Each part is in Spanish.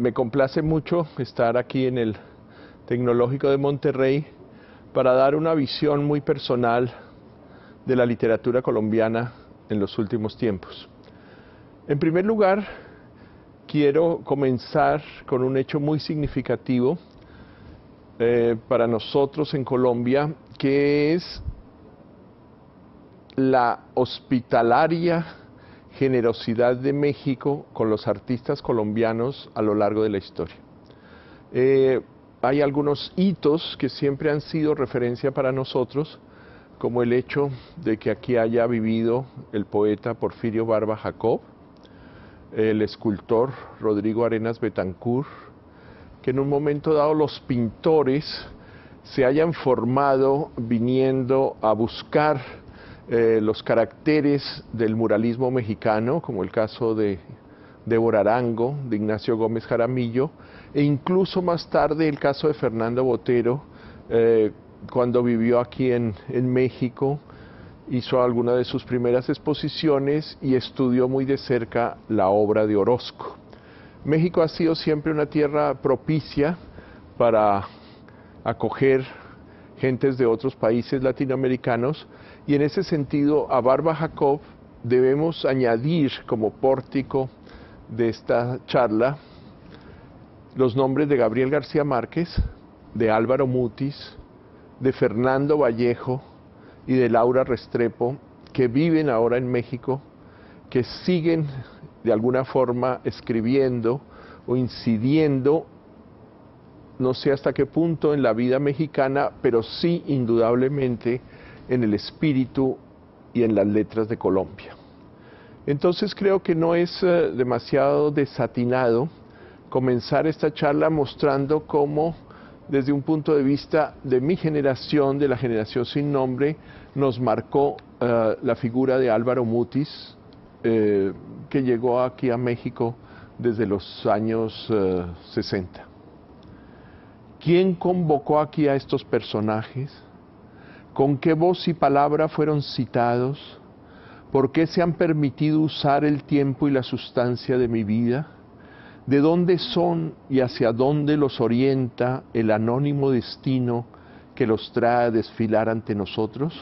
Me complace mucho estar aquí en el Tecnológico de Monterrey para dar una visión muy personal de la literatura colombiana en los últimos tiempos. En primer lugar, quiero comenzar con un hecho muy significativo para nosotros en Colombia, que es la hospitalaria generosidad de México con los artistas colombianos a lo largo de la historia. Hay algunos hitos que siempre han sido referencia para nosotros, como el hecho de que aquí haya vivido el poeta Porfirio Barba Jacob, el escultor Rodrigo Arenas Betancourt, que en un momento dado los pintores se hayan formado viniendo a buscar los caracteres del muralismo mexicano, como el caso de Débora Arango, de Ignacio Gómez Jaramillo, e incluso más tarde el caso de Fernando Botero, cuando vivió aquí en México, hizo alguna de sus primeras exposiciones y estudió muy de cerca la obra de Orozco. México ha sido siempre una tierra propicia para acoger gentes de otros países latinoamericanos, y en ese sentido a Barba Jacob debemos añadir como pórtico de esta charla los nombres de Gabriel García Márquez, de Álvaro Mutis, de Fernando Vallejo y de Laura Restrepo, que viven ahora en México, que siguen de alguna forma escribiendo o incidiendo, no sé hasta qué punto en la vida mexicana, pero sí indudablemente en el espíritu y en las letras de Colombia. Entonces creo que no es demasiado desatinado comenzar esta charla mostrando cómo, desde un punto de vista de mi generación, de la generación sin nombre, nos marcó la figura de Álvaro Mutis, que llegó aquí a México desde los años 60. ¿Quién convocó aquí a estos personajes? ¿Con qué voz y palabra fueron citados? ¿Por qué se han permitido usar el tiempo y la sustancia de mi vida? ¿De dónde son y hacia dónde los orienta el anónimo destino que los trae a desfilar ante nosotros?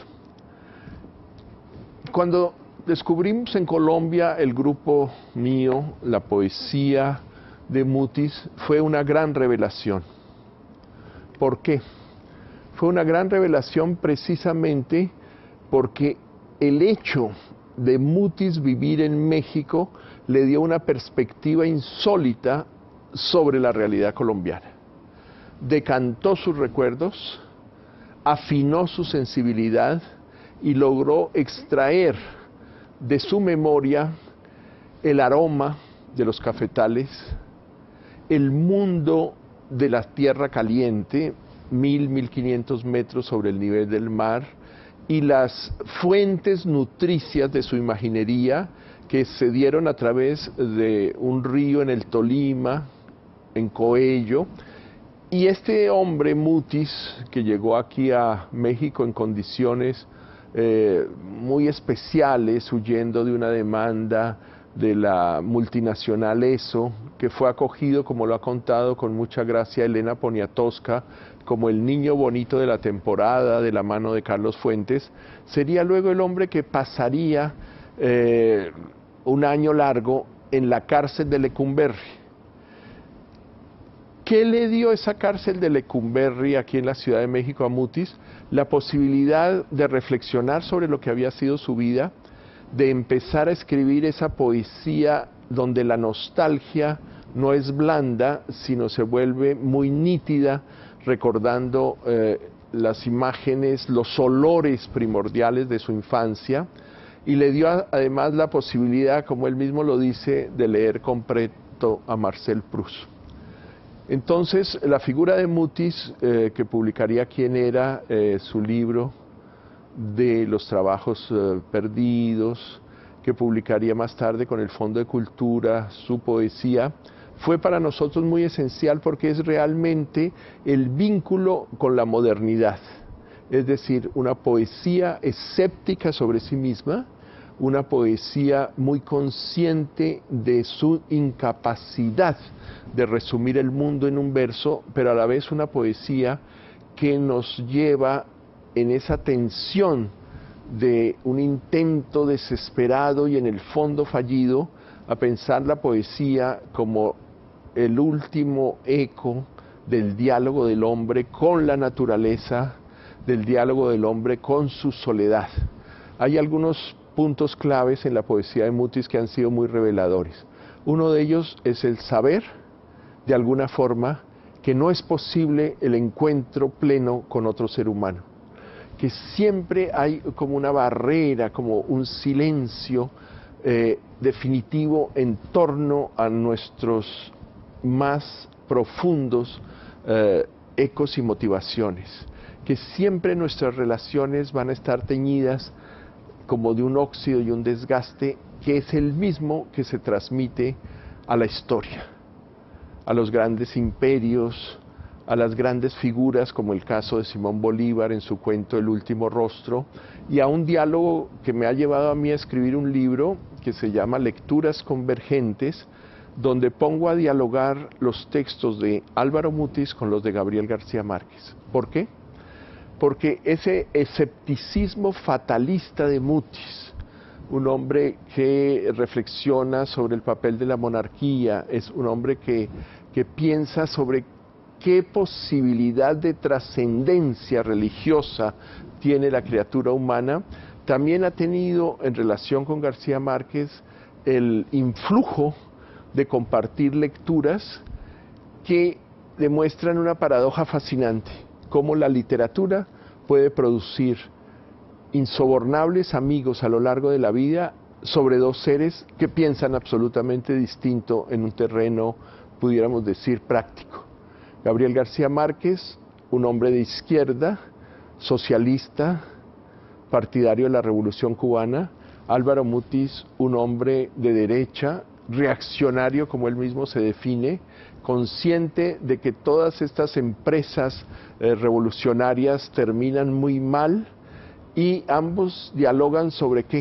Cuando descubrimos en Colombia el grupo mío, la poesía de Mutis, fue una gran revelación. ¿Por qué? Fue una gran revelación precisamente porque el hecho de Mutis vivir en México le dio una perspectiva insólita sobre la realidad colombiana. Decantó sus recuerdos, afinó su sensibilidad y logró extraer de su memoria el aroma de los cafetales, el mundo de la tierra caliente, 1500 metros sobre el nivel del mar, y las fuentes nutricias de su imaginería que se dieron a través de un río en el Tolima, en Coello. Y este hombre Mutis, que llegó aquí a México en condiciones muy especiales, huyendo de una demanda de la multinacional ESO, que fue acogido, como lo ha contado con mucha gracia Elena Poniatowska, como el niño bonito de la temporada, de la mano de Carlos Fuentes, sería luego el hombre que pasaría un año largo en la cárcel de Lecumberri. ¿Qué le dio esa cárcel de Lecumberri aquí en la Ciudad de México a Mutis? La posibilidad de reflexionar sobre lo que había sido su vida, de empezar a escribir esa poesía donde la nostalgia no es blanda, sino se vuelve muy nítida, recordando las imágenes, los olores primordiales de su infancia, y le dio además la posibilidad, como él mismo lo dice, de leer completo a Marcel Proust. Entonces, la figura de Mutis, que publicaría Quién era, su libro de los trabajos perdidos, que publicaría más tarde con el Fondo de Cultura su poesía, fue para nosotros muy esencial porque es realmente el vínculo con la modernidad, es decir, una poesía escéptica sobre sí misma, una poesía muy consciente de su incapacidad de resumir el mundo en un verso, pero a la vez una poesía que nos lleva en esa tensión de un intento desesperado y en el fondo fallido a pensar la poesía como el último eco del diálogo del hombre con la naturaleza, del diálogo del hombre con su soledad. Hay algunos puntos claves en la poesía de Mutis que han sido muy reveladores. Uno de ellos es el saber, de alguna forma, que no es posible el encuentro pleno con otro ser humano, que siempre hay como una barrera, como un silencio definitivo en torno a nuestros más profundos ecos y motivaciones, que siempre nuestras relaciones van a estar teñidas como de un óxido y un desgaste que es el mismo que se transmite a la historia, a los grandes imperios, a las grandes figuras como el caso de Simón Bolívar en su cuento El último rostro, y a un diálogo que me ha llevado a mí a escribir un libro que se llama Lecturas Convergentes, donde pongo a dialogar los textos de Álvaro Mutis con los de Gabriel García Márquez. ¿Por qué? Porque ese escepticismo fatalista de Mutis, un hombre que reflexiona sobre el papel de la monarquía, es un hombre que piensa sobre qué posibilidad de trascendencia religiosa tiene la criatura humana, también ha tenido en relación con García Márquez el influjo de compartir lecturas que demuestran una paradoja fascinante, cómo la literatura puede producir insobornables amigos a lo largo de la vida sobre dos seres que piensan absolutamente distinto en un terreno, pudiéramos decir, práctico. Gabriel García Márquez, un hombre de izquierda, socialista, partidario de la Revolución Cubana. Álvaro Mutis, un hombre de derecha, reaccionario como él mismo se define, consciente de que todas estas empresas revolucionarias terminan muy mal, y ambos dialogan sobre ¿qué?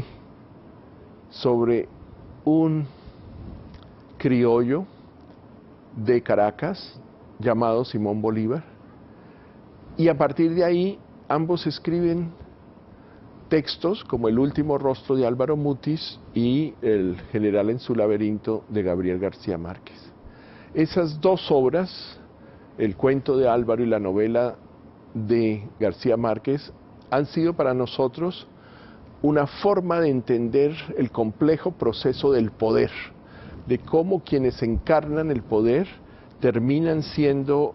Sobre un criollo de Caracas llamado Simón Bolívar, y a partir de ahí ambos escriben textos como El último rostro de Álvaro Mutis y El general en su laberinto de Gabriel García Márquez. Esas dos obras, el cuento de Álvaro y la novela de García Márquez, han sido para nosotros una forma de entender el complejo proceso del poder, de cómo quienes encarnan el poder terminan siendo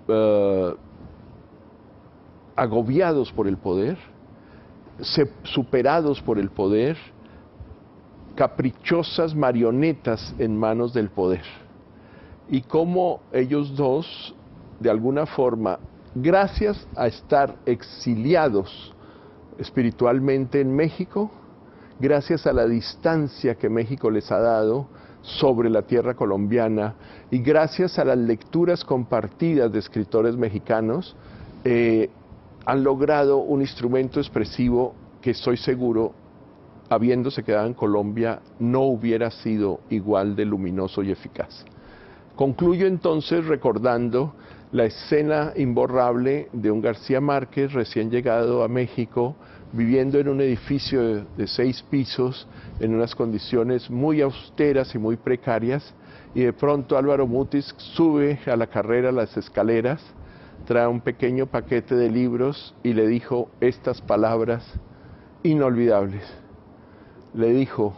agobiados por el poder, superados por el poder, caprichosas marionetas en manos del poder. Y cómo ellos dos, de alguna forma, gracias a estar exiliados espiritualmente en México, gracias a la distancia que México les ha dado sobre la tierra colombiana y gracias a las lecturas compartidas de escritores mexicanos, han logrado un instrumento expresivo que estoy seguro, habiéndose quedado en Colombia, no hubiera sido igual de luminoso y eficaz. Concluyo entonces recordando la escena imborrable de un García Márquez recién llegado a México, viviendo en un edificio de 6 pisos, en unas condiciones muy austeras y muy precarias, y de pronto Álvaro Mutis sube a la carrera las escaleras, trae un pequeño paquete de libros y le dijo estas palabras inolvidables. Le dijo: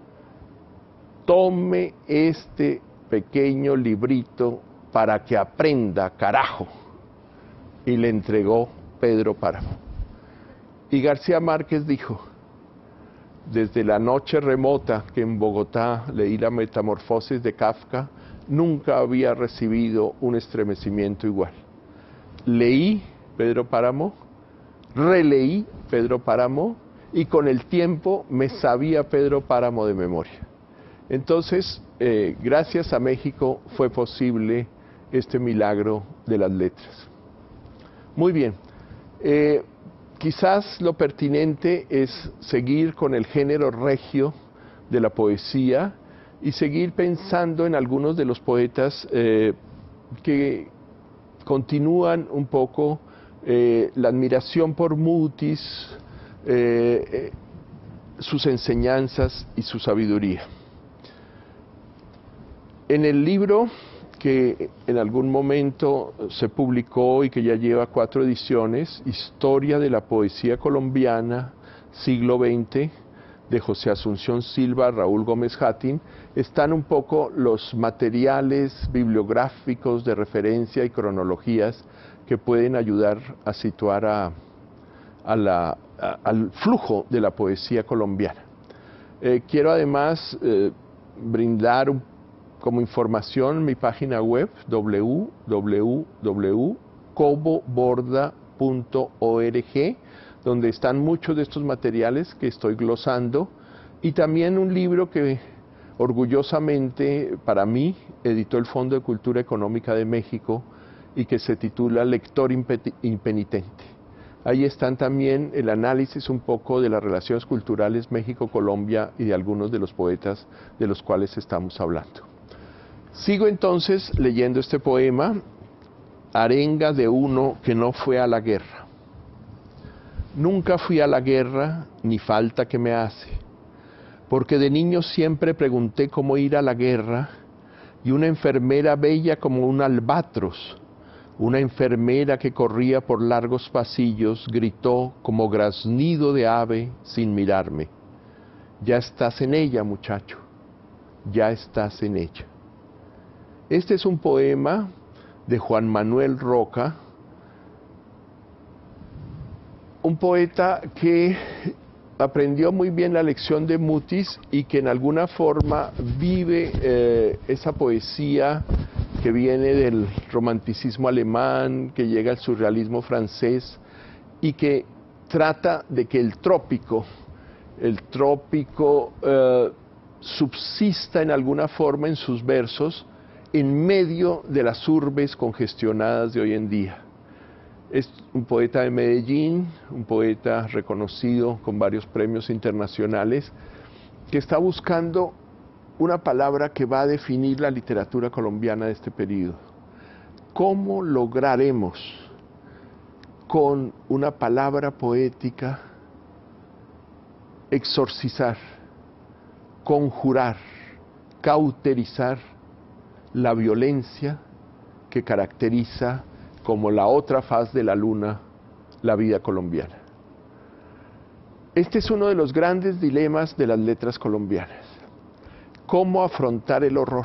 tome este pequeño librito para que aprenda, carajo. Y le entregó Pedro Páramo. Y García Márquez dijo: desde la noche remota que en Bogotá leí la Metamorfosis de Kafka, nunca había recibido un estremecimiento igual. Leí Pedro Páramo, releí Pedro Páramo, y con el tiempo me sabía Pedro Páramo de memoria. Entonces, gracias a México fue posible este milagro de las letras. Muy bien, quizás lo pertinente es seguir con el género regio de la poesía y seguir pensando en algunos de los poetas que continúan un poco la admiración por Mutis, sus enseñanzas y su sabiduría. En el libro que en algún momento se publicó y que ya lleva 4 ediciones, Historia de la Poesía Colombiana, siglo XX, de José Asunción Silva, Raúl Gómez Hattin, están un poco los materiales bibliográficos de referencia y cronologías que pueden ayudar a situar al flujo de la poesía colombiana. Quiero además brindar como información mi página web www.coboborda.org, donde están muchos de estos materiales que estoy glosando, y también un libro que orgullosamente para mí editó el Fondo de Cultura Económica de México y que se titula Lector Impenitente. Ahí están también el análisis un poco de las relaciones culturales México-Colombia y de algunos de los poetas de los cuales estamos hablando. Sigo entonces leyendo este poema, Arenga de uno que no fue a la guerra. Nunca fui a la guerra, ni falta que me hace, porque de niño siempre pregunté cómo ir a la guerra, y una enfermera bella como un albatros, una enfermera que corría por largos pasillos, gritó como graznido de ave sin mirarme: ya estás en ella, muchacho, ya estás en ella. Este es un poema de Juan Manuel Roca, un poeta que aprendió muy bien la lección de Mutis y que en alguna forma vive esa poesía que viene del romanticismo alemán, que llega al surrealismo francés y que trata de que el trópico subsista en alguna forma en sus versos en medio de las urbes congestionadas de hoy en día. Es un poeta de Medellín, un poeta reconocido con varios premios internacionales, que está buscando una palabra que va a definir la literatura colombiana de este periodo. ¿Cómo lograremos con una palabra poética exorcizar, conjurar, cauterizar la violencia que caracteriza como la otra faz de la luna la vida colombiana? Este es uno de los grandes dilemas de las letras colombianas. ¿Cómo afrontar el horror?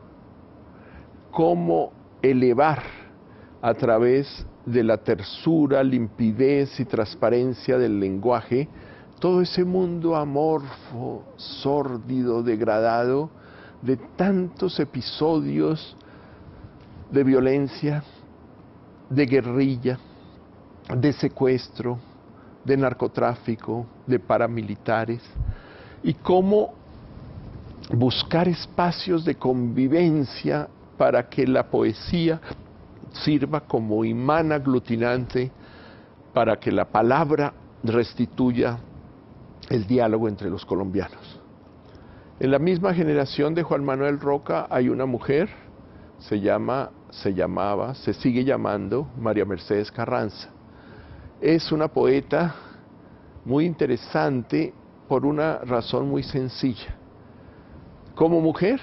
¿Cómo elevar a través de la tersura, limpidez y transparencia del lenguaje todo ese mundo amorfo, sórdido, degradado de tantos episodios de violencia, de guerrilla, de secuestro, de narcotráfico, de paramilitares, y cómo buscar espacios de convivencia para que la poesía sirva como imán aglutinante para que la palabra restituya el diálogo entre los colombianos. En la misma generación de Juan Manuel Roca hay una mujer, se sigue llamando María Mercedes Carranza. Es una poeta muy interesante por una razón muy sencilla. Como mujer,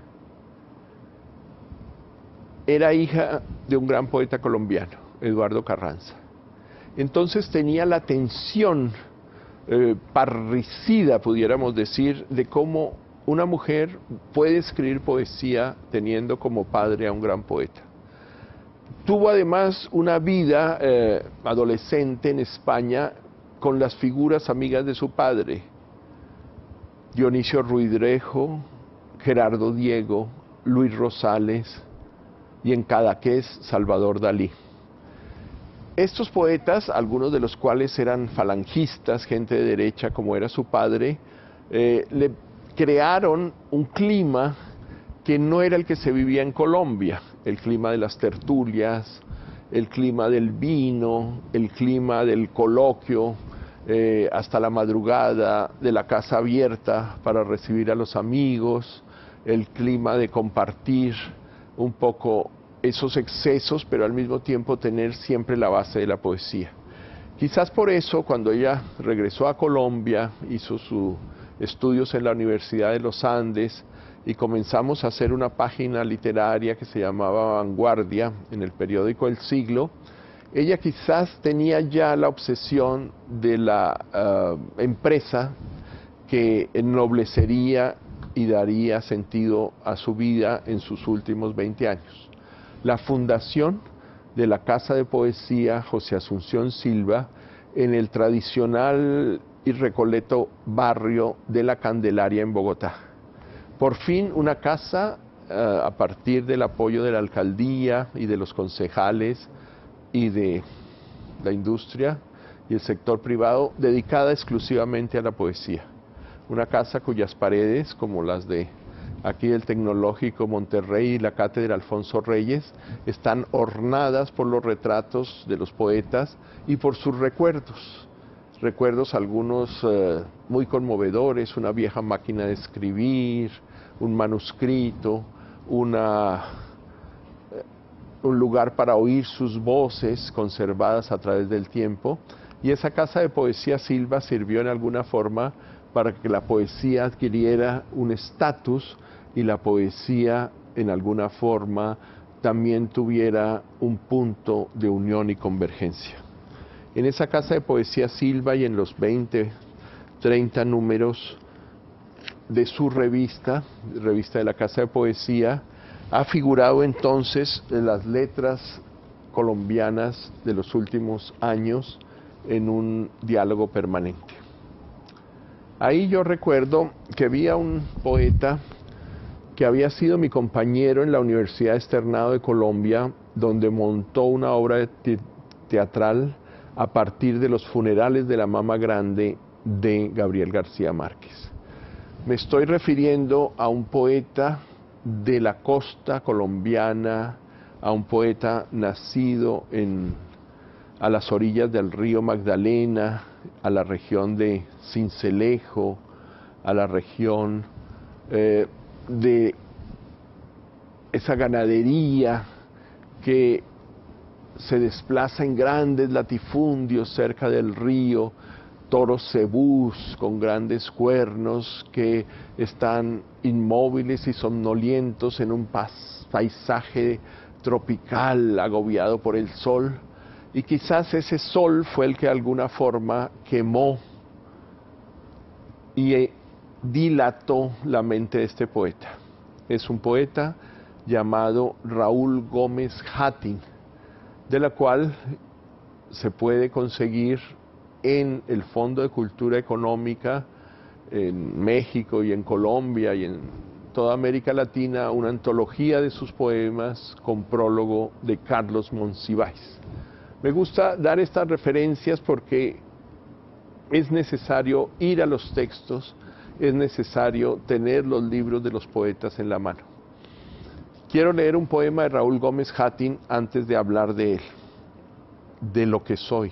era hija de un gran poeta colombiano, Eduardo Carranza. Entonces tenía la tensión parricida, pudiéramos decir, de cómo una mujer puede escribir poesía teniendo como padre a un gran poeta. Tuvo además una vida adolescente en España con las figuras amigas de su padre: Dionisio Ruidrejo, Gerardo Diego, Luis Rosales y en Cadaqués, Salvador Dalí. Estos poetas, algunos de los cuales eran falangistas, gente de derecha como era su padre, le crearon un clima que no era el que se vivía en Colombia, el clima de las tertulias, el clima del vino, el clima del coloquio, hasta la madrugada, de la casa abierta para recibir a los amigos, el clima de compartir un poco esos excesos, pero al mismo tiempo tener siempre la base de la poesía. Quizás por eso, cuando ella regresó a Colombia, hizo sus estudios en la Universidad de los Andes y comenzamos a hacer una página literaria que se llamaba Vanguardia en el periódico El Siglo, ella quizás tenía ya la obsesión de la empresa que ennoblecería y daría sentido a su vida en sus últimos 20 años. La fundación de la Casa de Poesía José Asunción Silva en el tradicional y recoleto barrio de La Candelaria en Bogotá. Por fin una casa a partir del apoyo de la alcaldía y de los concejales y de la industria y el sector privado dedicada exclusivamente a la poesía. Una casa cuyas paredes, como las de aquí del Tecnológico Monterrey y la Cátedra Alfonso Reyes, están ornadas por los retratos de los poetas y por sus recuerdos. Recuerdos algunos muy conmovedores, una vieja máquina de escribir, un manuscrito, un lugar para oír sus voces conservadas a través del tiempo. Y esa Casa de Poesía Silva sirvió en alguna forma para que la poesía adquiriera un estatus y la poesía en alguna forma también tuviera un punto de unión y convergencia. En esa Casa de Poesía Silva y en los 20, 30 números de su revista de la Casa de Poesía, ha figurado entonces en las letras colombianas de los últimos años en un diálogo permanente. Ahí yo recuerdo que había un poeta que había sido mi compañero en la Universidad Externado de Colombia, donde montó una obra teatral a partir de los funerales de la Mama Grande de Gabriel García Márquez. Me estoy refiriendo a un poeta de la costa colombiana, a un poeta nacido a las orillas del río Magdalena, a la región de Sincelejo, a la región de esa ganadería que se desplaza en grandes latifundios cerca del río, toros cebús con grandes cuernos que están inmóviles y somnolientos en un paisaje tropical agobiado por el sol, y quizás ese sol fue el que de alguna forma quemó y dilató la mente de este poeta. Es un poeta llamado Raúl Gómez Hattin, de la cual se puede conseguir en el Fondo de Cultura Económica en México y en Colombia y en toda América Latina una antología de sus poemas con prólogo de Carlos Monsiváis. Me gusta dar estas referencias porque es necesario ir a los textos, es necesario tener los libros de los poetas en la mano. Quiero leer un poema de Raúl Gómez Hattin antes de hablar de él, de lo que soy.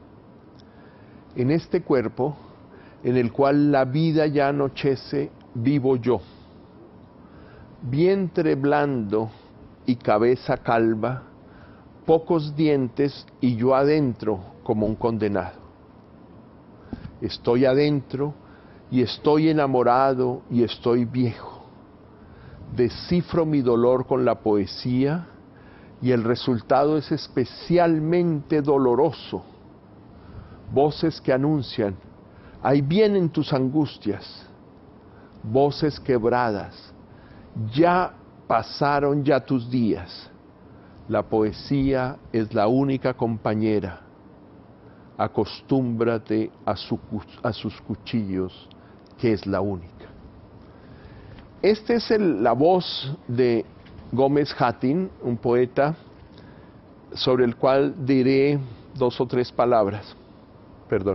En este cuerpo, en el cual la vida ya anochece, vivo yo. Vientre blando y cabeza calva, pocos dientes y yo adentro como un condenado. Estoy adentro y estoy enamorado y estoy viejo. Descifro mi dolor con la poesía y el resultado es especialmente doloroso. Voces que anuncian, ahí vienen tus angustias. Voces quebradas, ya pasaron ya tus días. La poesía es la única compañera. Acostúmbrate a sus cuchillos, que es la única. Esta es la voz de Gómez Hattin, un poeta sobre el cual diré 2 o 3 palabras. Perdón.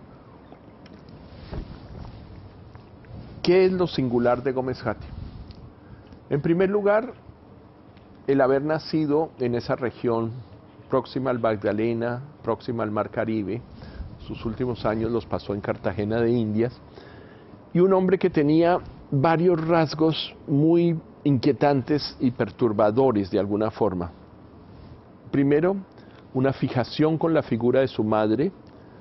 ¿Qué es lo singular de Gómez Hattin? En primer lugar, el haber nacido en esa región próxima al Magdalena, próxima al Mar Caribe. Sus últimos años los pasó en Cartagena de Indias. Y un hombre que tenía varios rasgos muy inquietantes y perturbadores de alguna forma. Primero, una fijación con la figura de su madre,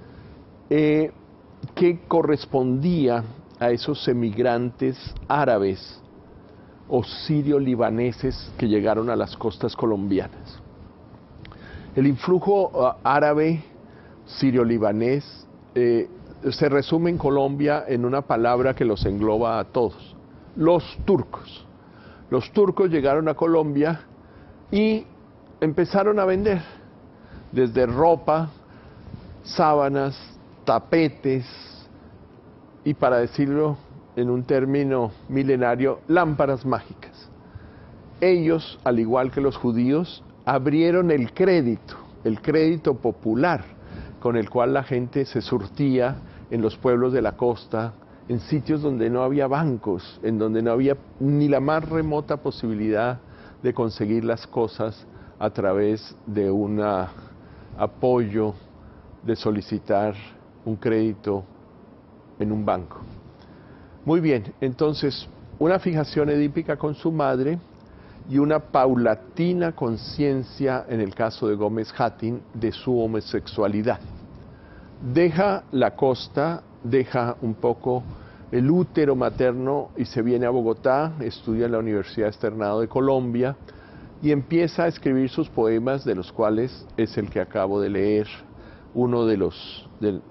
que correspondía a esos emigrantes árabes o sirio-libaneses que llegaron a las costas colombianas. El influjo árabe, sirio-libanés, se resume en Colombia en una palabra que los engloba a todos: los turcos. Los turcos llegaron a Colombia y empezaron a vender desde ropa, sábanas, tapetes y, para decirlo en un término milenario, lámparas mágicas. Ellos, al igual que los judíos, abrieron el crédito popular, con el cual la gente se surtía en los pueblos de la costa, en sitios donde no había bancos, en donde no había ni la más remota posibilidad de conseguir las cosas a través de un apoyo, de solicitar un crédito en un banco. Muy bien, entonces, una fijación edípica con su madre y una paulatina conciencia, en el caso de Gómez Hattin, de su homosexualidad. Deja la costa, deja un poco el útero materno y se viene a Bogotá, estudia en la Universidad Externado de Colombia y empieza a escribir sus poemas, de los cuales es el que acabo de leer, uno de los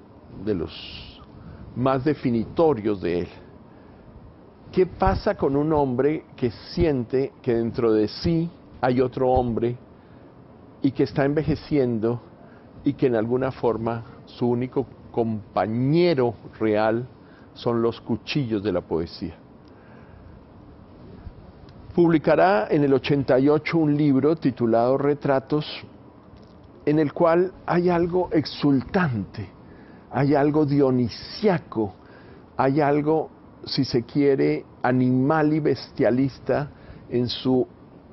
más definitorios de él. ¿Qué pasa con un hombre que siente que dentro de sí hay otro hombre y que está envejeciendo y que en alguna forma su único compañero real son los cuchillos de la poesía? Publicará en el 88 un libro titulado Retratos, en el cual hay algo exultante, hay algo dionisiaco, hay algo, si se quiere, animal y bestialista en su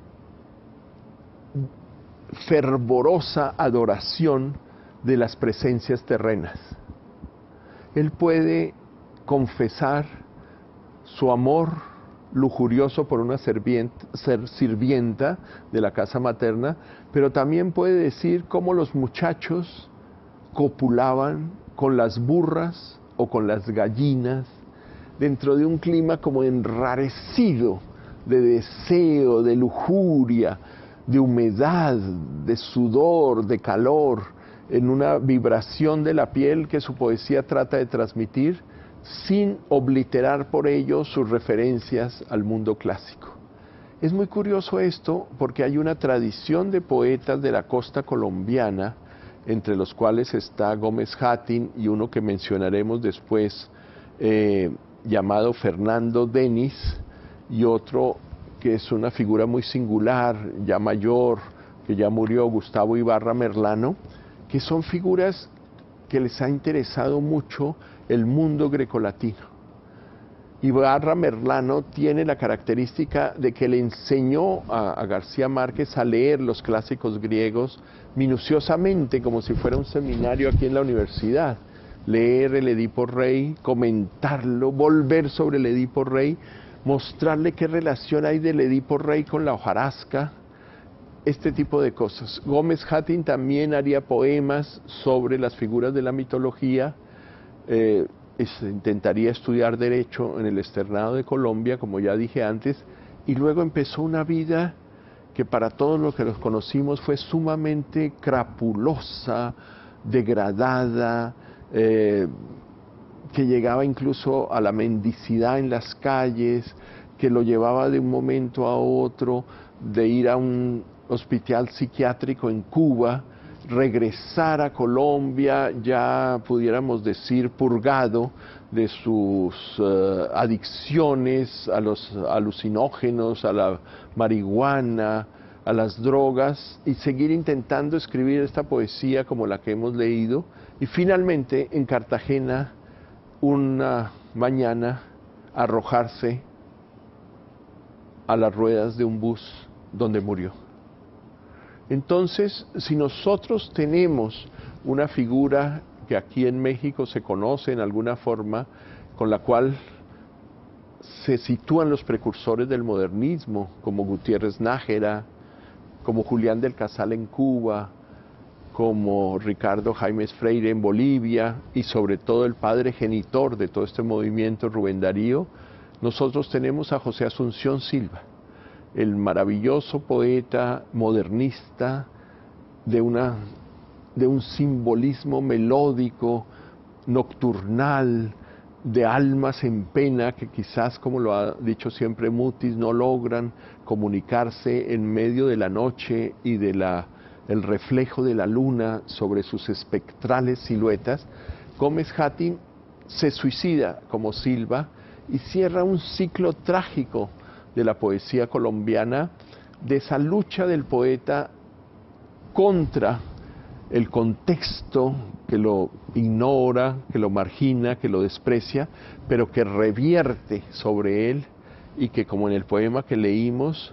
fervorosa adoración de las presencias terrenas. Él puede confesar su amor lujurioso por una sirvienta de la casa materna, pero también puede decir cómo los muchachos copulaban con las burras o con las gallinas dentro de un clima como enrarecido de deseo, de lujuria, de humedad, de sudor, de calor, en una vibración de la piel que su poesía trata de transmitir, sin obliterar por ello sus referencias al mundo clásico. Es muy curioso esto porque hay una tradición de poetas de la costa colombiana, entre los cuales está Gómez Hattin y uno que mencionaremos después, llamado Fernando Denis, y otro que es una figura muy singular, ya mayor, que ya murió, Gustavo Ibarra Merlano, que son figuras que les ha interesado mucho el mundo grecolatino. Ibarra Merlano tiene la característica de que le enseñó a García Márquez a leer los clásicos griegos minuciosamente, como si fuera un seminario aquí en la universidad. Leer el Edipo Rey, comentarlo, volver sobre el Edipo Rey, mostrarle qué relación hay del Edipo Rey con la hojarasca, este tipo de cosas. Gómez Hattin también haría poemas sobre las figuras de la mitología. Intentaría estudiar Derecho en el Externado de Colombia, como ya dije antes, y luego empezó una vida que para todos los que los conocimos fue sumamente crapulosa, degradada, que llegaba incluso a la mendicidad en las calles, que lo llevaba de un momento a otro, de ir a un hospital psiquiátrico en Cuba, regresar a Colombia, ya pudiéramos decir purgado de sus adicciones a los alucinógenos, a la marihuana, a las drogas, y seguir intentando escribir esta poesía como la que hemos leído, y finalmente en Cartagena una mañana arrojarse a las ruedas de un bus donde murió. Entonces, si nosotros tenemos una figura que aquí en México se conoce en alguna forma, con la cual se sitúan los precursores del modernismo, como Gutiérrez Nájera, como Julián del Casal en Cuba, como Ricardo Jaimes Freire en Bolivia, y sobre todo el padre genitor de todo este movimiento, Rubén Darío, nosotros tenemos a José Asunción Silva, el maravilloso poeta modernista de un simbolismo melódico, nocturnal, de almas en pena que quizás, como lo ha dicho siempre Mutis, no logran comunicarse en medio de la noche y de el reflejo de la luna sobre sus espectrales siluetas. Gómez Hattin se suicida como Silva y cierra un ciclo trágico de la poesía colombiana, de esa lucha del poeta contra el contexto que lo ignora, que lo margina, que lo desprecia, pero que revierte sobre él y que, como en el poema que leímos,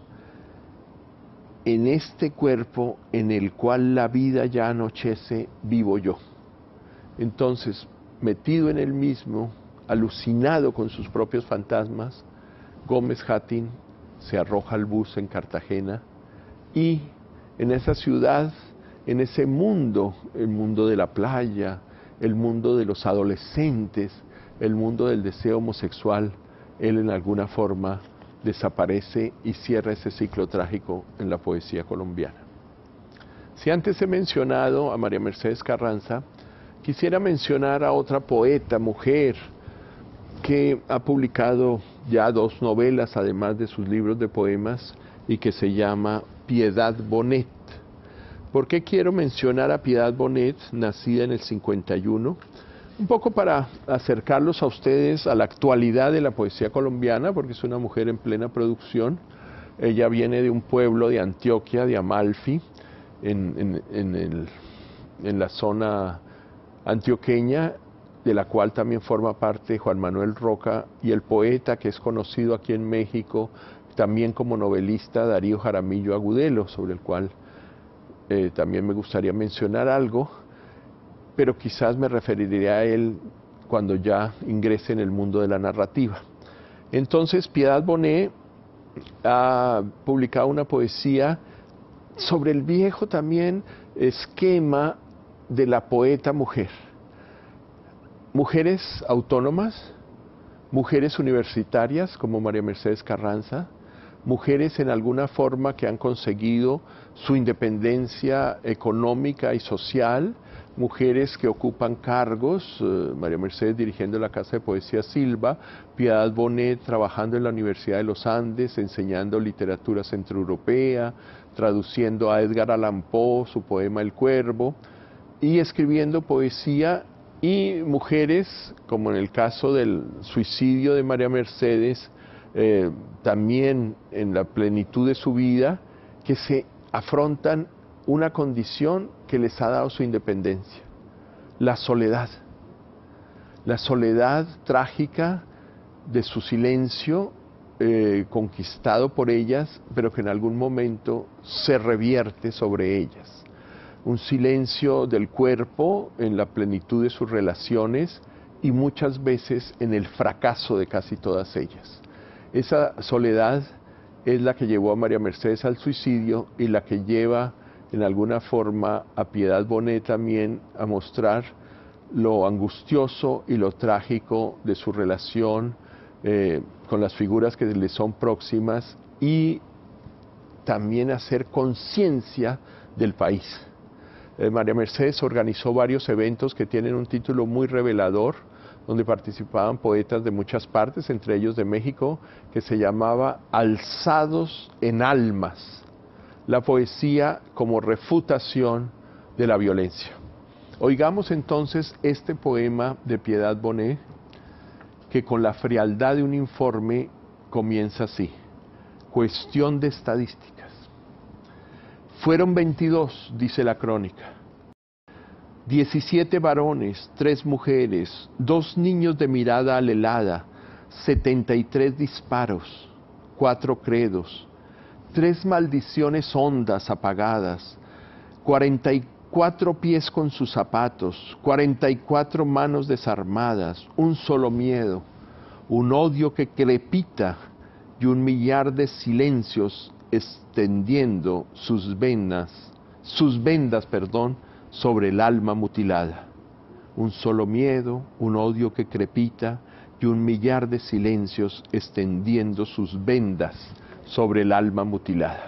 en este cuerpo en el cual la vida ya anochece, vivo yo. Entonces, metido en él mismo, alucinado con sus propios fantasmas, Gómez Hattin se arroja al bus en Cartagena y en esa ciudad, en ese mundo, el mundo de la playa, el mundo de los adolescentes, el mundo del deseo homosexual, él en alguna forma desaparece y cierra ese ciclo trágico en la poesía colombiana. Si antes he mencionado a María Mercedes Carranza, quisiera mencionar a otra poeta, mujer, que ha publicado ya 2 novelas, además de sus libros de poemas, y que se llama Piedad Bonet. ¿Por qué quiero mencionar a Piedad Bonet, nacida en el 51? Un poco para acercarlos a ustedes a la actualidad de la poesía colombiana, porque es una mujer en plena producción. Ella viene de un pueblo de Antioquia, de Amalfi, en la zona antioqueña, de la cual también forma parte Juan Manuel Roca, y el poeta que es conocido aquí en México, también como novelista, Darío Jaramillo Agudelo, sobre el cual también me gustaría mencionar algo, pero quizás me referiré a él cuando ya ingrese en el mundo de la narrativa. Entonces, Piedad Bonet ha publicado una poesía sobre el viejo también esquema de la poeta mujer. Mujeres autónomas, mujeres universitarias como María Mercedes Carranza, mujeres en alguna forma que han conseguido su independencia económica y social, mujeres que ocupan cargos, María Mercedes dirigiendo la Casa de Poesía Silva, Piedad Bonet trabajando en la Universidad de los Andes, enseñando literatura centroeuropea, traduciendo a Edgar Allan Poe su poema El Cuervo, y escribiendo poesía, y mujeres, como en el caso del suicidio de María Mercedes, también en la plenitud de su vida, que se afrontan una condición que les ha dado su independencia, la soledad trágica de su silencio, conquistado por ellas, pero que en algún momento se revierte sobre ellas. Un silencio del cuerpo en la plenitud de sus relaciones y muchas veces en el fracaso de casi todas ellas. Esa soledad es la que llevó a María Mercedes al suicidio y la que lleva en alguna forma a Piedad Bonet también a mostrar lo angustioso y lo trágico de su relación con las figuras que le son próximas, y también hacer conciencia del país. María Mercedes organizó varios eventos que tienen un título muy revelador, donde participaban poetas de muchas partes, entre ellos de México, que se llamaba Alzados en Almas, la poesía como refutación de la violencia. Oigamos entonces este poema de Piedad Bonet, que con la frialdad de un informe comienza así: Cuestión de estadísticas. Fueron 22, dice la crónica. 17 varones, 3 mujeres, 2 niños de mirada alelada, 73 disparos, 4 credos, 3 maldiciones hondas apagadas, 44 pies con sus zapatos, 44 manos desarmadas, un solo miedo, un odio que crepita y un millar de silencios extendiendo sus vendas, sobre el alma mutilada. Un solo miedo, un odio que crepita y un millar de silencios extendiendo sus vendas sobre el alma mutilada.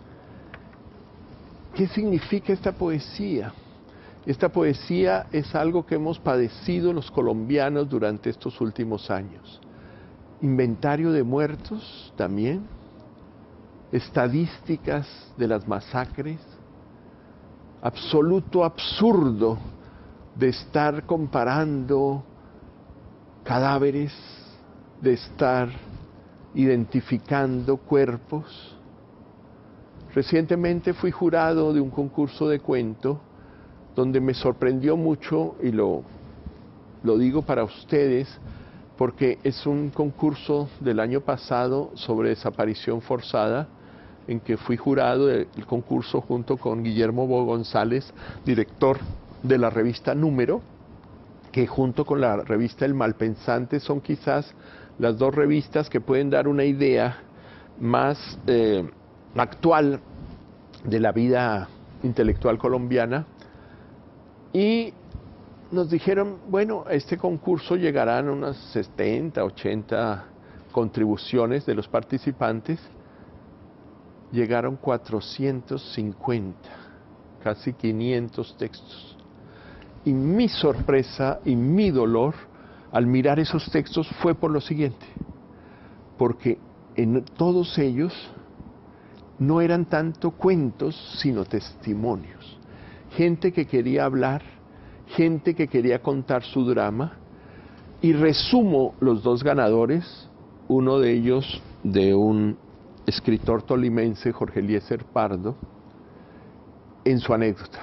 ¿Qué significa esta poesía? Esta poesía es algo que hemos padecido los colombianos durante estos últimos años. Inventario de muertos también, estadísticas de las masacres, absoluto absurdo de estar comparando cadáveres, de estar identificando cuerpos. Recientemente fui jurado de un concurso de cuento donde me sorprendió mucho, y lo digo para ustedes, porque es un concurso del año pasado sobre desaparición forzada, en que fui jurado del concurso junto con Guillermo Bo González, director de la revista Número, que junto con la revista El Malpensante son quizás las dos revistas que pueden dar una idea más actual de la vida intelectual colombiana. Y nos dijeron, bueno, a este concurso llegarán unas 70, 80 contribuciones de los participantes. Llegaron 450, casi 500 textos. Y mi sorpresa y mi dolor al mirar esos textos fue por lo siguiente, porque en todos ellos no eran tanto cuentos, sino testimonios. Gente que quería hablar, gente que quería contar su drama, y resumo los dos ganadores, uno de ellos de un escritor tolimense, Jorge Eliezer Pardo, en su anécdota.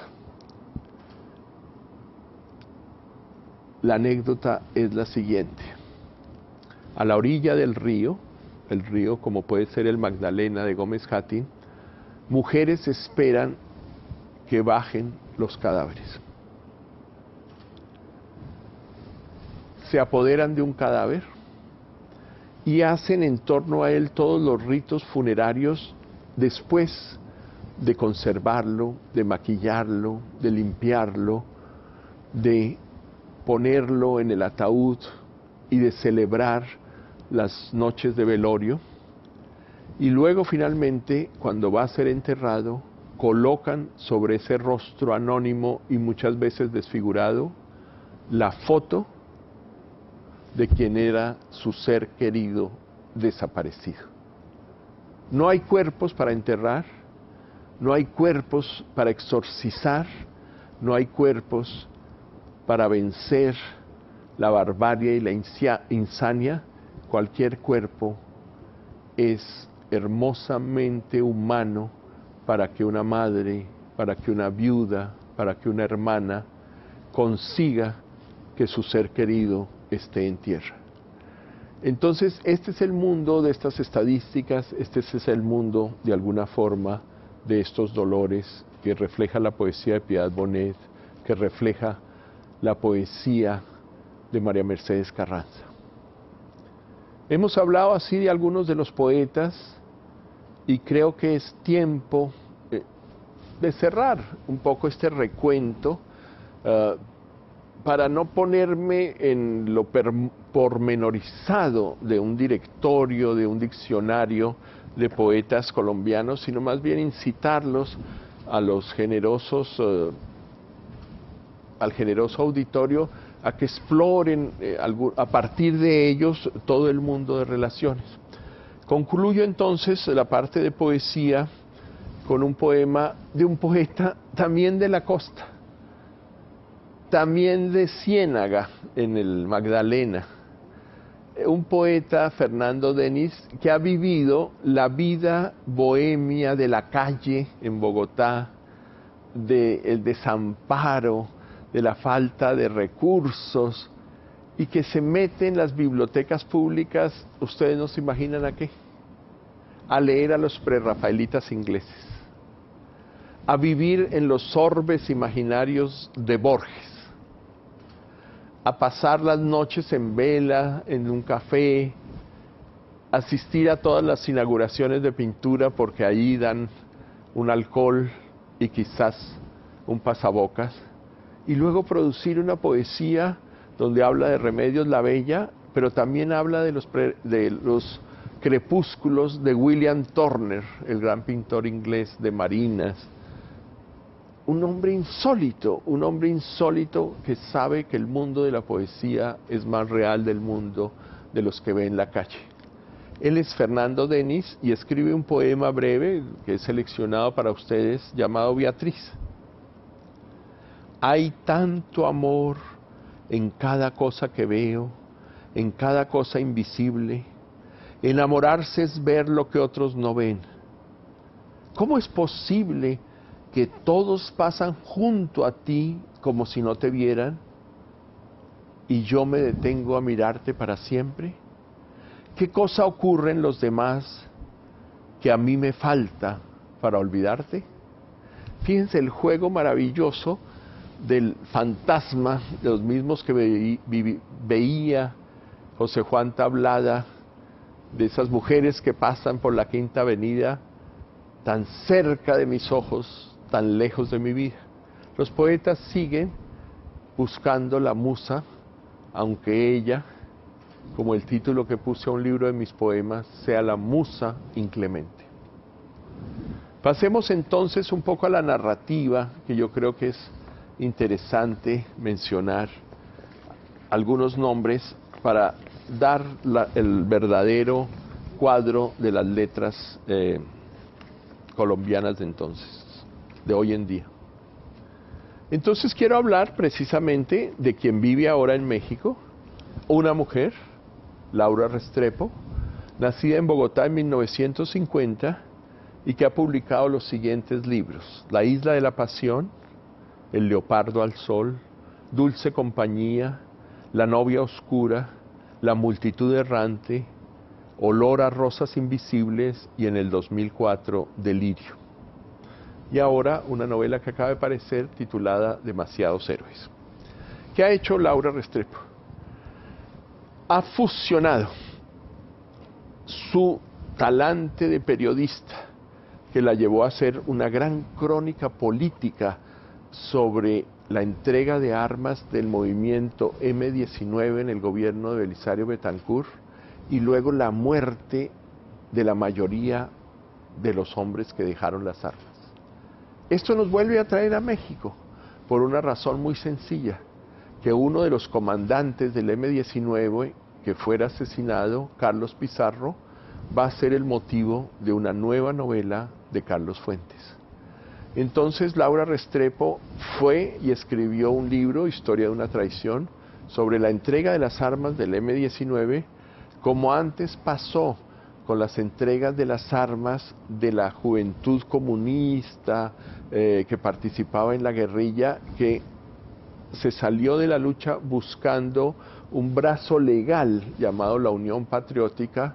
La anécdota es la siguiente. A la orilla del río, el río como puede ser el Magdalena de Gómez Hattin, mujeres esperan que bajen los cadáveres. Se apoderan de un cadáver y hacen en torno a él todos los ritos funerarios después de conservarlo, de maquillarlo, de limpiarlo, de ponerlo en el ataúd y de celebrar las noches de velorio. Y luego finalmente, cuando va a ser enterrado, colocan sobre ese rostro anónimo y muchas veces desfigurado la foto de quien era su ser querido desaparecido. No hay cuerpos para enterrar, no hay cuerpos para exorcizar, no hay cuerpos para vencer la barbarie y la insania. Cualquier cuerpo es hermosamente humano para que una madre, para que una viuda, para que una hermana consiga que su ser querido esté en tierra. Entonces, este es el mundo de estas estadísticas, este es el mundo, de alguna forma, de estos dolores que refleja la poesía de Piedad Bonet, que refleja la poesía de María Mercedes Carranza. Hemos hablado así de algunos de los poetas y creo que es tiempo de cerrar un poco este recuento para no ponerme en lo pormenorizado de un directorio, de un diccionario de poetas colombianos, sino más bien incitarlos a los generosos, al generoso auditorio, a que exploren a partir de ellos todo el mundo de relaciones. Concluyo entonces la parte de poesía con un poema de un poeta también de la costa, también de Ciénaga, en el Magdalena, un poeta, Fernando Denis, que ha vivido la vida bohemia de la calle en Bogotá, del desamparo, de la falta de recursos, y que se mete en las bibliotecas públicas, ustedes no se imaginan a qué, a leer a los prerrafaelitas ingleses, a vivir en los orbes imaginarios de Borges, a pasar las noches en vela, en un café, asistir a todas las inauguraciones de pintura porque ahí dan un alcohol y quizás un pasabocas, y luego producir una poesía donde habla de Remedios la Bella, pero también habla de los crepúsculos de William Turner, el gran pintor inglés de marinas. Un hombre insólito que sabe que el mundo de la poesía es más real del mundo de los que ve en la calle. Él es Fernando Denis y escribe un poema breve que he seleccionado para ustedes llamado Beatriz. Hay tanto amor en cada cosa que veo, en cada cosa invisible. Enamorarse es ver lo que otros no ven. ¿Cómo es posible que todos pasan junto a ti como si no te vieran y yo me detengo a mirarte para siempre? ¿Qué cosa ocurre en los demás que a mí me falta para olvidarte? Fíjense el juego maravilloso del fantasma, de los mismos que veía José Juan Tablada, de esas mujeres que pasan por la Quinta Avenida, tan cerca de mis ojos, tan lejos de mi vida. Los poetas siguen buscando la musa, aunque ella, como el título que puse a un libro de mis poemas, sea la musa inclemente. Pasemos entonces un poco a la narrativa, que yo creo que es interesante mencionar algunos nombres para dar el verdadero cuadro de las letras colombianas de entonces, de hoy en día. Entonces quiero hablar precisamente de quien vive ahora en México, una mujer, Laura Restrepo, nacida en Bogotá en 1950 y que ha publicado los siguientes libros: La Isla de la Pasión, El Leopardo al Sol, Dulce Compañía, La Novia Oscura, La Multitud Errante, Olor a Rosas Invisibles y en el 2004 Delirio. Y ahora una novela que acaba de aparecer titulada Demasiados Héroes. ¿Qué ha hecho Laura Restrepo? Ha fusionado su talante de periodista, que la llevó a hacer una gran crónica política sobre la entrega de armas del movimiento M-19 en el gobierno de Belisario Betancur, y luego la muerte de la mayoría de los hombres que dejaron las armas. Esto nos vuelve a traer a México por una razón muy sencilla, que uno de los comandantes del M-19 que fuera asesinado, Carlos Pizarro, va a ser el motivo de una nueva novela de Carlos Fuentes. Entonces Laura Restrepo fue y escribió un libro, Historia de una traición, sobre la entrega de las armas del M-19, como antes pasó con las entregas de las armas de la juventud comunista que participaba en la guerrilla, que se salió de la lucha buscando un brazo legal llamado la Unión Patriótica,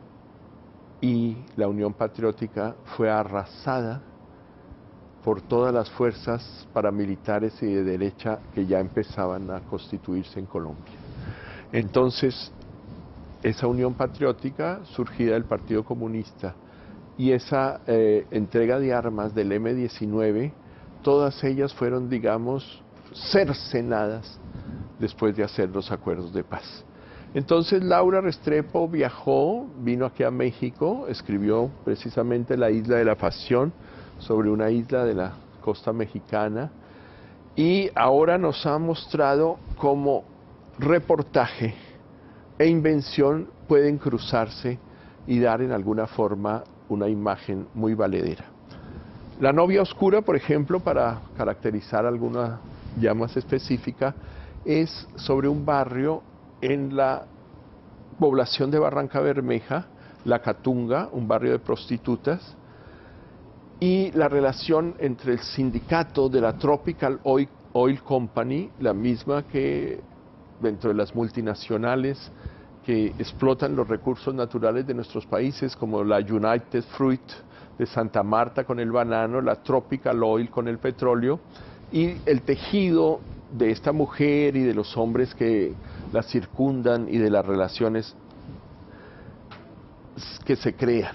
y la Unión Patriótica fue arrasada por todas las fuerzas paramilitares y de derecha que ya empezaban a constituirse en Colombia. Entonces, esa Unión Patriótica, surgida del Partido Comunista, y esa entrega de armas del M-19, todas ellas fueron, digamos, cercenadas después de hacer los acuerdos de paz. Entonces Laura Restrepo viajó, vino aquí a México, escribió precisamente La Isla de la Pasión, sobre una isla de la costa mexicana, y ahora nos ha mostrado cómo reportaje e invención pueden cruzarse y dar en alguna forma una imagen muy valedera. La Novia Oscura, por ejemplo, para caracterizar alguna ya más específica, es sobre un barrio en la población de Barranca Bermeja, La Catunga, un barrio de prostitutas, y la relación entre el sindicato de la Tropical Oil Company, la misma que dentro de las multinacionales que explotan los recursos naturales de nuestros países, como la United Fruit de Santa Marta con el banano, la Tropical Oil con el petróleo, y el tejido de esta mujer y de los hombres que la circundan y de las relaciones que se crean.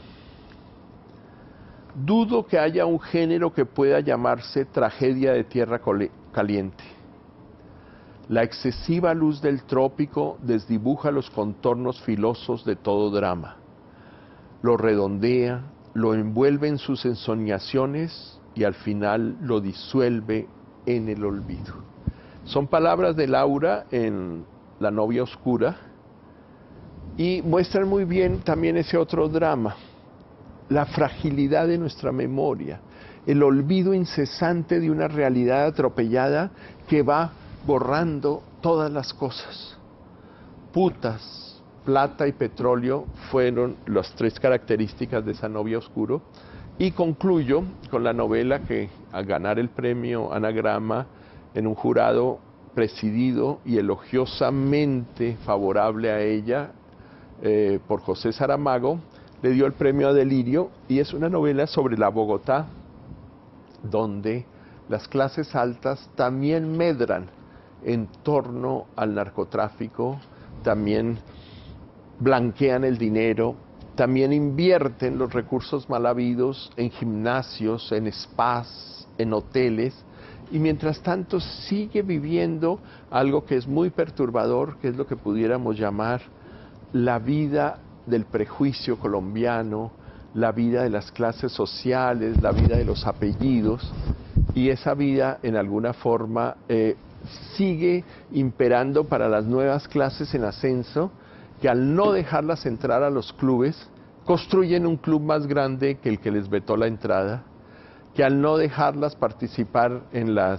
Dudo que haya un género que pueda llamarse tragedia de tierra caliente. La excesiva luz del trópico desdibuja los contornos filosos de todo drama. Lo redondea, lo envuelve en sus ensoñaciones y al final lo disuelve en el olvido. Son palabras de Laura en La novia oscura y muestran muy bien también ese otro drama, la fragilidad de nuestra memoria, el olvido incesante de una realidad atropellada que va borrando todas las cosas. Putas, plata y petróleo fueron las tres características de esa novia oscura. Y concluyo con la novela que, al ganar el premio Anagrama en un jurado presidido y elogiosamente favorable a ella por José Saramago, le dio el premio a Delirio, y es una novela sobre la Bogotá donde las clases altas también medran en torno al narcotráfico, también blanquean el dinero, también invierten los recursos mal habidos en gimnasios, en spas, en hoteles, y mientras tanto sigue viviendo algo que es muy perturbador, que es lo que pudiéramos llamar la vida del prejuicio colombiano, la vida de las clases sociales, la vida de los apellidos, y esa vida en alguna forma sigue imperando para las nuevas clases en ascenso, que al no dejarlas entrar a los clubes, construyen un club más grande que el que les vetó la entrada, que al no dejarlas participar en los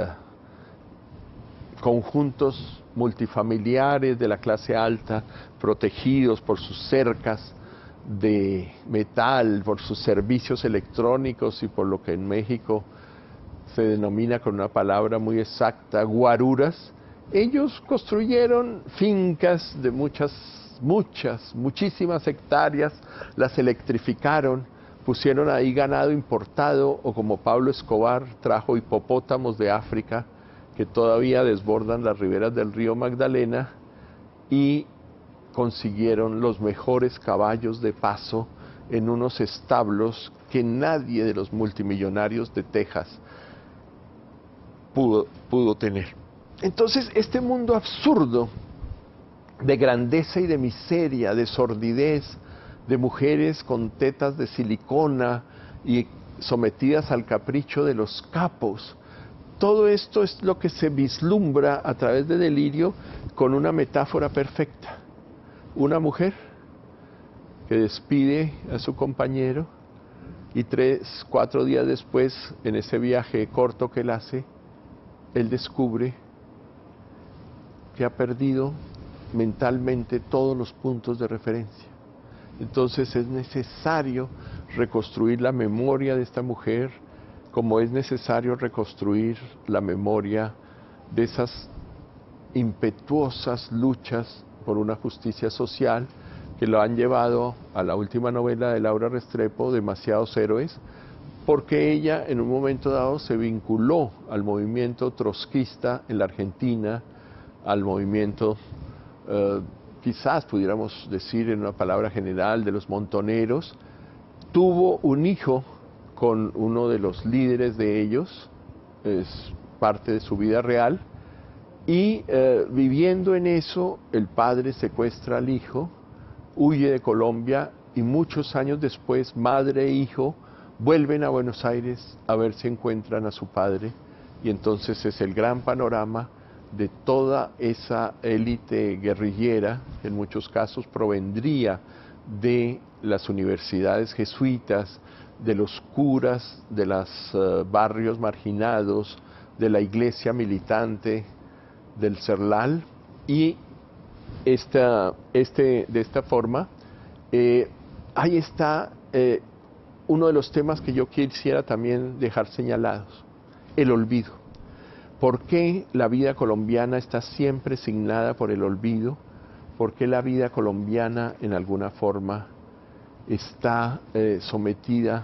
conjuntos multifamiliares de la clase alta, protegidos por sus cercas de metal, por sus servicios electrónicos y por lo que en México se denomina con una palabra muy exacta, guaruras, ellos construyeron fincas de muchísimas hectáreas, las electrificaron, pusieron ahí ganado importado, o como Pablo Escobar trajo hipopótamos de África que todavía desbordan las riberas del río Magdalena, y consiguieron los mejores caballos de paso en unos establos que nadie de los multimillonarios de Texas pudo tener. Entonces, este mundo absurdo de grandeza y de miseria, de sordidez, de mujeres con tetas de silicona y sometidas al capricho de los capos, todo esto es lo que se vislumbra a través de Delirio con una metáfora perfecta. Una mujer que despide a su compañero y 3, 4 días después, en ese viaje corto que él hace, él descubre que ha perdido mentalmente todos los puntos de referencia. Entonces es necesario reconstruir la memoria de esta mujer, como es necesario reconstruir la memoria de esas impetuosas luchas por una justicia social que lo han llevado a la última novela de Laura Restrepo, Demasiados héroes, porque ella en un momento dado se vinculó al movimiento trotskista en la Argentina, al movimiento, quizás pudiéramos decir en una palabra general, de los montoneros. Tuvo un hijo con uno de los líderes de ellos, es parte de su vida real, y viviendo en eso, el padre secuestra al hijo, huye de Colombia, y muchos años después, madre e hijo vuelven a Buenos Aires a ver si encuentran a su padre, y entonces es el gran panorama de toda esa élite guerrillera, que en muchos casos provendría de las universidades jesuitas, de los curas, de los barrios marginados, de la iglesia militante, del Cerlal, y de esta forma, ahí está uno de los temas que yo quisiera también dejar señalados, el olvido. ¿Por qué la vida colombiana está siempre signada por el olvido? por qué la vida colombiana en alguna forma está sometida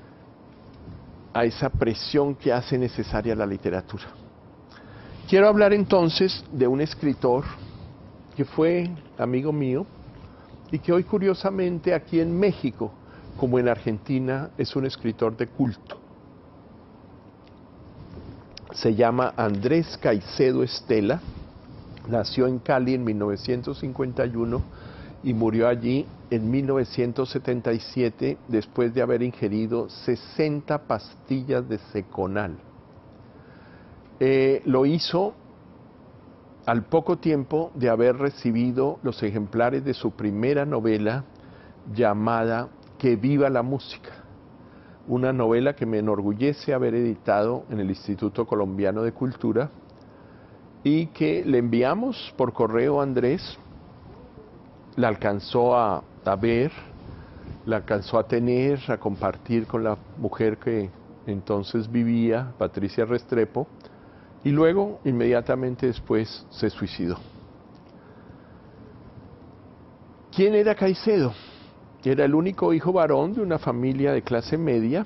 a esa presión que hace necesaria la literatura. Quiero hablar entonces de un escritor que fue amigo mío y que hoy curiosamente aquí en México, como en Argentina, es un escritor de culto. Se llama Andrés Caicedo Estela, nació en Cali en 1951 y murió allí en 1977 después de haber ingerido 60 pastillas de Seconal. Lo hizo al poco tiempo de haber recibido los ejemplares de su primera novela llamada Que viva la música, una novela que me enorgullece haber editado en el Instituto Colombiano de Cultura y que le enviamos por correo a Andrés. La alcanzó a ver, la alcanzó a tener, a compartir con la mujer que entonces vivía, Patricia Restrepo, y luego, inmediatamente después, se suicidó. ¿Quién era Caicedo? Era el único hijo varón de una familia de clase media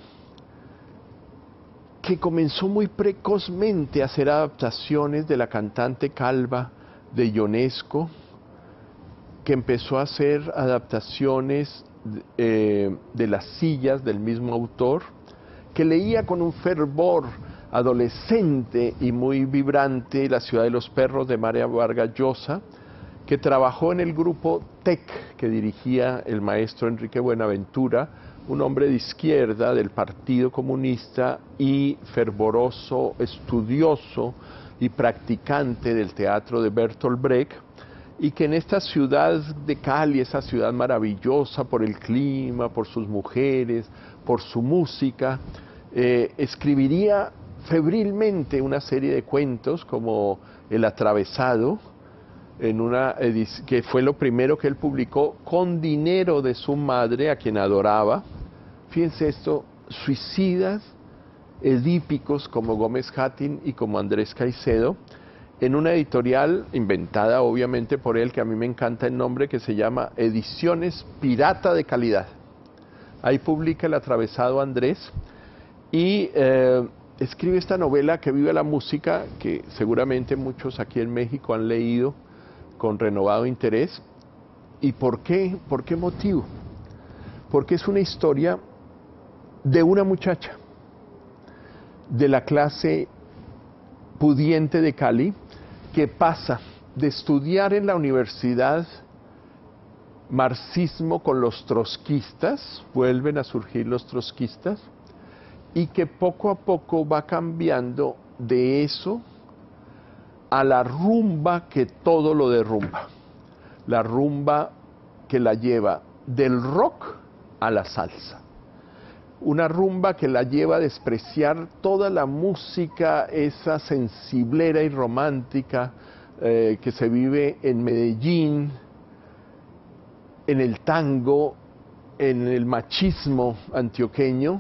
que comenzó muy precozmente a hacer adaptaciones de la cantante calva de Ionesco, que empezó a hacer adaptaciones de Las sillas del mismo autor, que leía con un fervor adolescente y muy vibrante La ciudad de los perros de Mario Vargas Llosa, que trabajó en el grupo TEC que dirigía el maestro Enrique Buenaventura, un hombre de izquierda del Partido Comunista y fervoroso estudioso y practicante del teatro de Bertolt Brecht, y que en esta ciudad de Cali, esa ciudad maravillosa por el clima, por sus mujeres, por su música, escribiría febrilmente una serie de cuentos como El atravesado, que fue lo primero que él publicó con dinero de su madre, a quien adoraba. Fíjense esto, suicidas edípicos como Gómez Hattin y como Andrés Caicedo, en una editorial inventada obviamente por él, que a mí me encanta el nombre, que se llama Ediciones Pirata de Calidad. Ahí publica El atravesado Andrés y escribe esta novela Que vive la música, que seguramente muchos aquí en México han leído con renovado interés. ¿Y por qué? ¿Por qué motivo? Porque es una historia de una muchacha de la clase pudiente de Cali, que pasa de estudiar en la universidad marxismo con los trotskistas, vuelven a surgir los trotskistas, y que poco a poco va cambiando de eso a la rumba que todo lo derrumba, la rumba que la lleva del rock a la salsa. Una rumba que la lleva a despreciar toda la música, esa sensiblera y romántica que se vive en Medellín, en el tango, en el machismo antioqueño,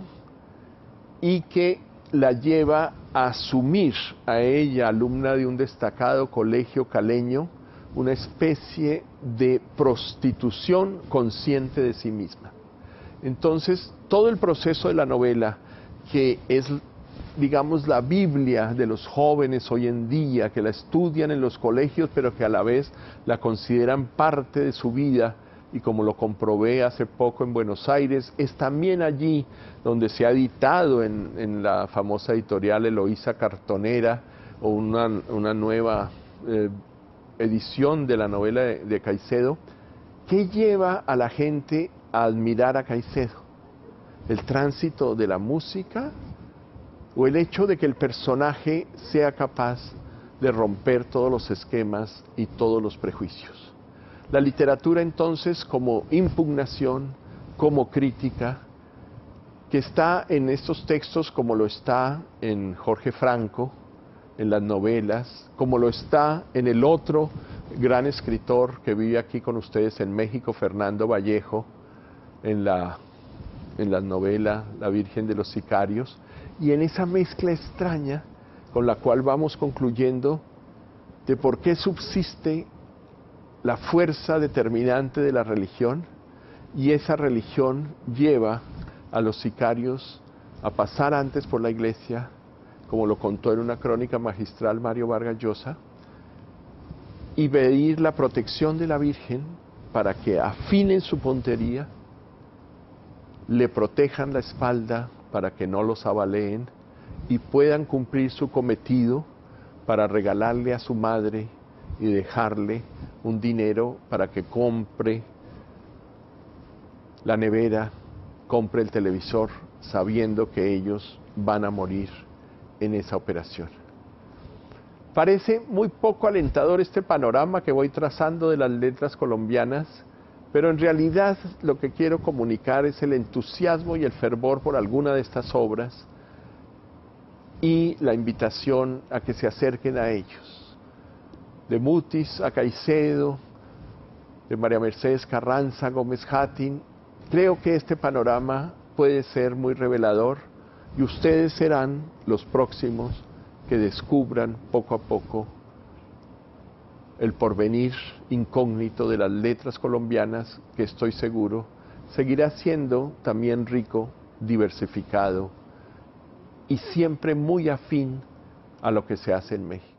y que la lleva a asumir a ella, alumna de un destacado colegio caleño, una especie de prostitución consciente de sí misma. Entonces, todo el proceso de la novela, que es, digamos, la Biblia de los jóvenes hoy en día, que la estudian en los colegios, pero que a la vez la consideran parte de su vida, y como lo comprobé hace poco en Buenos Aires, es también allí donde se ha editado en la famosa editorial Eloísa Cartonera, o una nueva edición de la novela de Caicedo. ¿Qué lleva a la gente a admirar a Caicedo? ¿El tránsito de la música o el hecho de que el personaje sea capaz de romper todos los esquemas y todos los prejuicios? La literatura entonces como impugnación, como crítica, que está en estos textos como lo está en Jorge Franco, en las novelas, como lo está en el otro gran escritor que vive aquí con ustedes en México, Fernando Vallejo, en la novela La Virgen de los Sicarios, y en esa mezcla extraña con la cual vamos concluyendo de por qué subsiste la fuerza determinante de la religión, y esa religión lleva a los sicarios a pasar antes por la iglesia, como lo contó en una crónica magistral Mario Vargas Llosa, y pedir la protección de la Virgen para que afinen su puntería, le protejan la espalda para que no los abaleen y puedan cumplir su cometido para regalarle a su madre y dejarle un dinero para que compre la nevera, compre el televisor, sabiendo que ellos van a morir en esa operación. Parece muy poco alentador este panorama que voy trazando de las letras colombianas, pero en realidad lo que quiero comunicar es el entusiasmo y el fervor por alguna de estas obras y la invitación a que se acerquen a ellos. De Mutis a Caicedo, de María Mercedes Carranza, Gómez Hattin, creo que este panorama puede ser muy revelador y ustedes serán los próximos que descubran poco a poco el porvenir incógnito de las letras colombianas, que estoy seguro seguirá siendo también rico, diversificado y siempre muy afín a lo que se hace en México.